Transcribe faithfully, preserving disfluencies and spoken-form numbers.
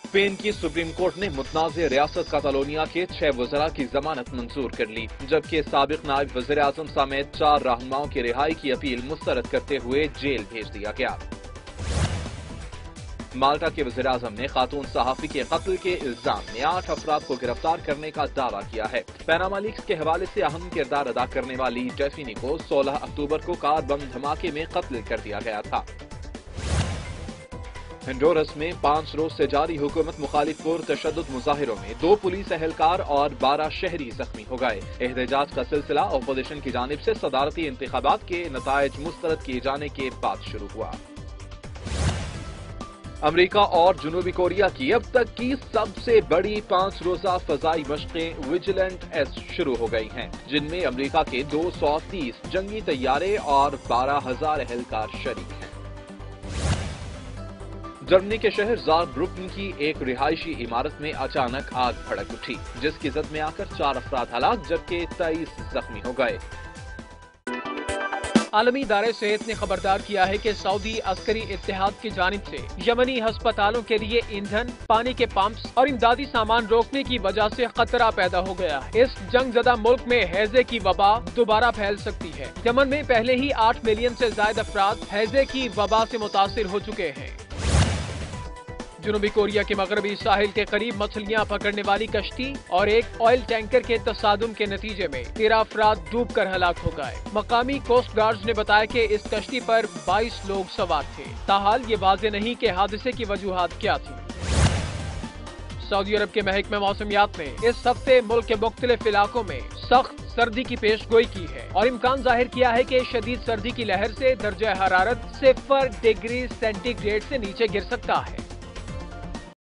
Spain की supreme court ने मुतनाज़ रियासत कातालोनिया के छह वज़रा की जमानत मंजूर कर ली, जबकि साबिक नायब वज़ीर आज़म समेत चार रहनुमाओं की रिहाई की अपील मुस्तरद करते हुए जेल भेज दिया गया। माल्टा के वज़ीर आज़म ने खातून सहाफ़ी के कत्ल के इल्जाम में आठ अफराद को गिरफ्तार करने का दावा किया है। पैनामा लीक्स के हवाले से अहम किरदार अदा करने वाली डेफिनी को सोलह अक्टूबर को कार बम धमाके में कत्ल कर दिया गया था। हंडोरस में पांच रोज से जारी हुकूमत मुखालिफ पुरतशद्दुद मुजाहिरों में दो पुलिस एहलकार और बारह शहरी जख्मी हो गए। एहतजाज का सिलसिला अपोजिशन की जानिब से सदारती इंतखाबात के नतायज मुस्तरद किए जाने के बाद शुरू हुआ। अमेरिका और जनूबी कोरिया की अब तक की सबसे बड़ी पांच रोजा फजाई मशकें विजिलेंट एस शुरू हो गई हैं, जिनमें अमेरिका के दो सौ तीस जंगी तैयारे और बारह हजार एहलकार शरीक हैं। जर्मनी के शहर ज़ारब्रुकन की एक रिहायशी इमारत में अचानक आग भड़क उठी, जिसकी जद में आकर चार अफराद हलाक जबकि तेईस जख्मी हो गए। आलमी इदारे सेहत ने खबरदार किया है कि सऊदी अस्करी इत्तेहाद की जानिब से यमनी अस्पतालों के लिए ईंधन, पानी के पंप्स और इमदादी सामान रोकने की वजह से खतरा पैदा हो गया है। इस जंग ज़दा मुल्क में हैजे की वबा दोबारा फैल सकती है। यमन में पहले ही आठ मिलियन से ज्यादा अफराद हैजे की वबा से मुतासिर हो चुके हैं। जनूबी कोरिया के मगरबी साहिल के करीब मछलियां पकड़ने वाली कश्ती और एक ऑयल टैंकर के तसादुम के नतीजे में तेरह अफराद डूब कर हलाक हो गए। मकामी कोस्ट गार्ड्स ने बताया कि इस कश्ती पर बाईस लोग सवार थे। ताहाल ये वाज़ेह नहीं कि हादसे की वजूहात क्या थी। सऊदी अरब के महकमे मौसमियात ने इस हफ्ते मुल्क के मुख्तलिफ इलाकों में सख्त सर्दी की पेशगोई की है और इम्कान जाहिर किया है कि शदीद सर्दी की लहर से दर्जा हरारत सिफर डिग्री सेंटीग्रेड से नीचे गिर सकता है।